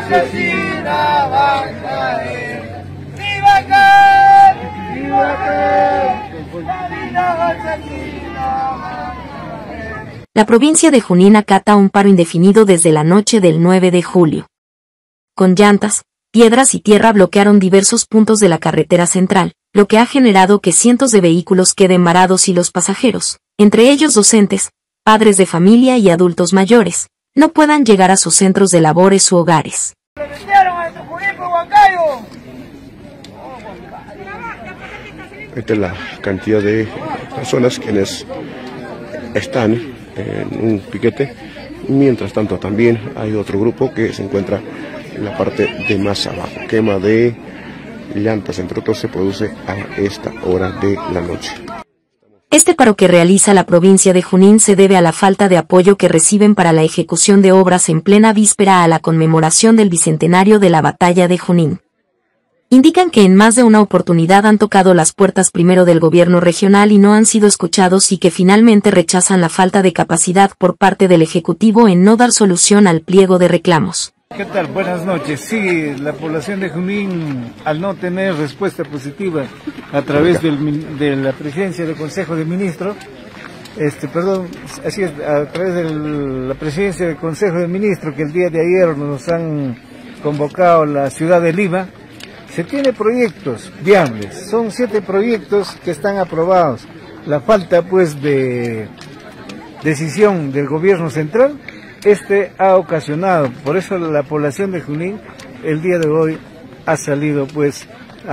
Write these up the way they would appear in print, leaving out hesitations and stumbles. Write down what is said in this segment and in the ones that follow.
asesina va a caer. ¡Viva acá! ¡Viva acá! Sabina asesina va a caer. La provincia de Junín acata un paro indefinido desde la noche del 9 de julio. Con llantas, piedras y tierra bloquearon diversos puntos de la carretera central, lo que ha generado que cientos de vehículos queden varados y los pasajeros, entre ellos docentes, padres de familia y adultos mayores, no puedan llegar a sus centros de labores u hogares. Esta es la cantidad de personas quienes están en un piquete. Mientras tanto también hay otro grupo que se encuentra en la parte de más abajo. Quema de llantas, entre otros, se produce a esta hora de la noche. Este paro que realiza la provincia de Junín se debe a la falta de apoyo que reciben para la ejecución de obras en plena víspera a la conmemoración del bicentenario de la Batalla de Junín. Indican que en más de una oportunidad han tocado las puertas primero del gobierno regional y no han sido escuchados y que finalmente rechazan la falta de capacidad por parte del Ejecutivo en no dar solución al pliego de reclamos. ¿Qué tal? Buenas noches. Sí, la población de Junín, al no tener respuesta positiva a través de la presidencia del Consejo de Ministros, a través de la presidencia del Consejo de Ministros, que el día de ayer nos han convocado a la ciudad de Lima, se tiene proyectos viables. Son 7 proyectos que están aprobados. La falta, pues, de decisión del gobierno central ha ocasionado, por eso la población de Junín el día de hoy ha salido pues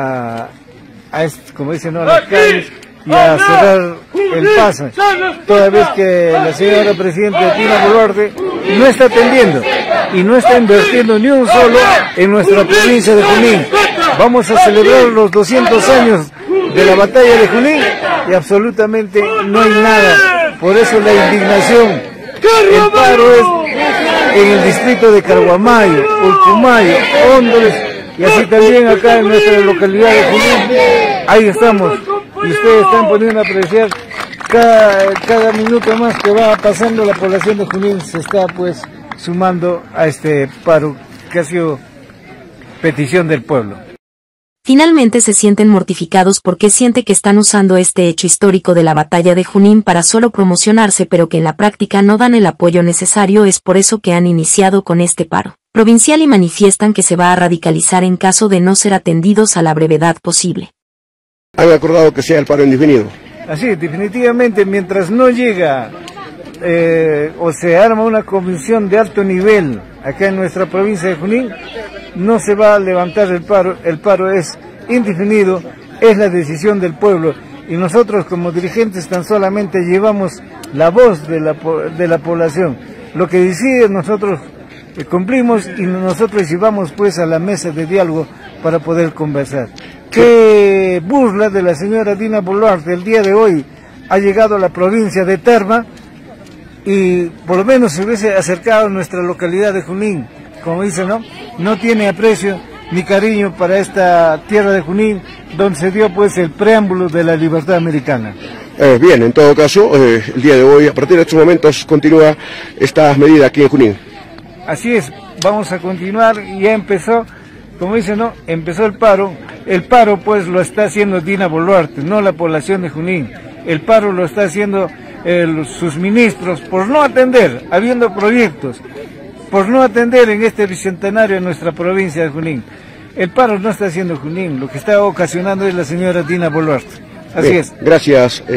como dicen, ¿no?, a las calles y a cerrar el paso, toda vez que la señora presidenta Dina Boluarte no está atendiendo y no está invirtiendo ni un solo en nuestra provincia de Junín. Vamos a celebrar los 200 años de la batalla de Junín y absolutamente no hay nada. Por eso la indignación. El paro es en el distrito de Carguamayo, Ulcumayo, Honduras y así también acá en nuestra localidad de Junín. Ahí estamos y ustedes están poniendo a apreciar cada minuto más que va pasando. La población de Junín se está pues sumando a este paro que ha sido petición del pueblo. Finalmente se sienten mortificados porque siente que están usando este hecho histórico de la batalla de Junín para solo promocionarse, pero que en la práctica no dan el apoyo necesario. Es por eso que han iniciado con este paro provincial y manifiestan que se va a radicalizar en caso de no ser atendidos a la brevedad posible. ¿Han acordado que sea el paro indefinido? Así, definitivamente, mientras no llega o se arma una comisión de alto nivel acá en nuestra provincia de Junín, no se va a levantar el paro. El paro es indefinido, es la decisión del pueblo y nosotros como dirigentes tan solamente llevamos la voz de la población. Lo que decide nosotros cumplimos y nosotros llevamos pues a la mesa de diálogo para poder conversar. Qué burla de la señora Dina Boluarte el día de hoy ha llegado a la provincia de Tarma y por lo menos se hubiese acercado a nuestra localidad de Junín. Como dice, no tiene aprecio ni cariño para esta tierra de Junín, donde se dio pues el preámbulo de la libertad americana. Bien, en todo caso, el día de hoy, a partir de estos momentos, continúa esta medida aquí en Junín. Así es, vamos a continuar, ya empezó, como dice, empezó el paro. El paro pues lo está haciendo Dina Boluarte, no la población de Junín. El paro lo está haciendo sus ministros por no atender, habiendo proyectos, por no atender en este bicentenario en nuestra provincia de Junín. El paro no está haciendo Junín, lo que está ocasionando es la señora Dina Boluarte. Así es. Gracias.